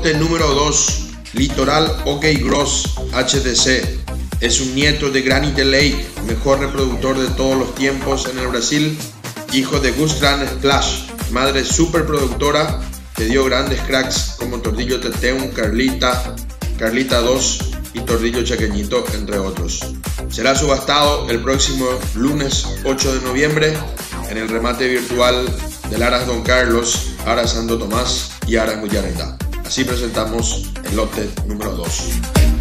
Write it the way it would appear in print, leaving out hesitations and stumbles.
lote número 2, Litoral OK Gross HDC. Es un nieto de Granite Lake, mejor reproductor de todos los tiempos en el Brasil, hijo de Gustran Splash, madre super productora que dio grandes cracks como Tordillo Teteum, Carlita 2 y Tordillo Chaqueñito, entre otros. Será subastado el próximo lunes 8 de noviembre en el remate virtual del Aras Don Carlos, Aras Santo Tomás y Aras Mullarenda. Así presentamos el lote número 2.